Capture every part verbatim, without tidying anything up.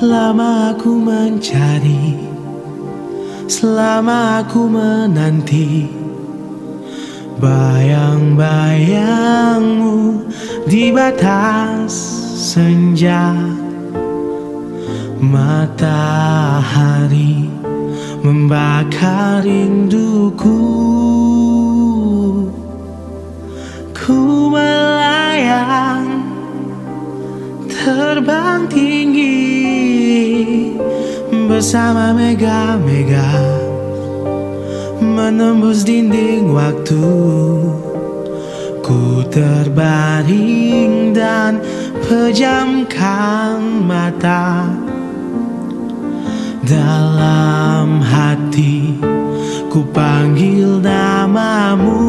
Selama aku mencari, selama aku menanti bayang-bayangmu di batas senja. Matahari membakar rinduku. Ku melayang terbang tinggi bersama mega-mega, menembus dinding waktu. Ku terbaring dan pejamkan mata. Dalam hati ku panggil namamu.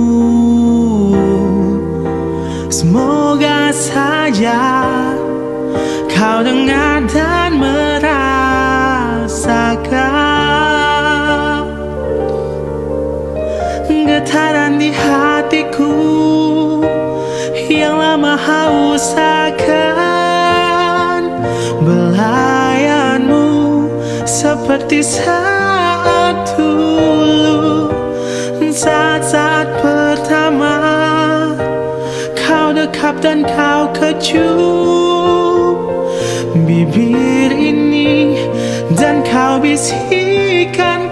Semoga saja kau dengar dan merasakan getaran di hatiku yang lama haus akan belayanmu, seperti saat dulu, saat-saat pertama kau dekap dan kau kecup bibir ini, dan kau bisikkan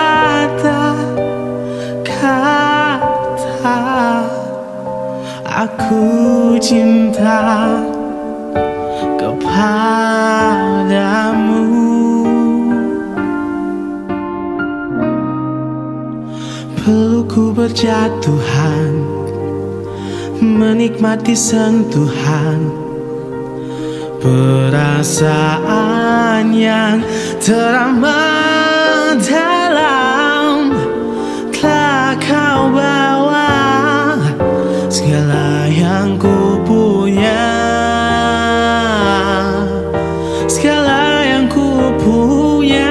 kata-kata aku cinta kepadamu. Pelukku berjatuhan, menikmati sentuhan, perasaan yang teramat dalam. Telah kau bawa segala yang ku punya, segala yang ku punya.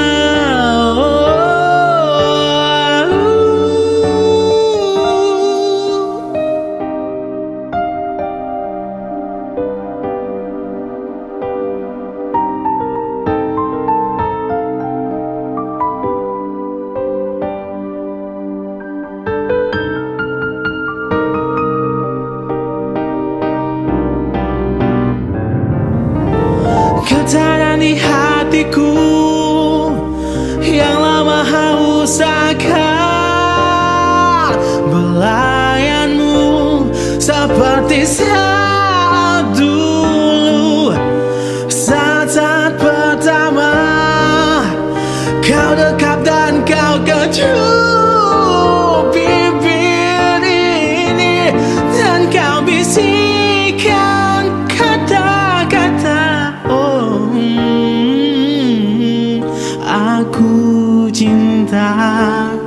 Getaran di hatiku yang lama haus akan belayanmu, seperti saat dulu, saat-saat pertama kau dekap dan kau kecup bibir ini, dan kau bisikkan kata-kata aku cinta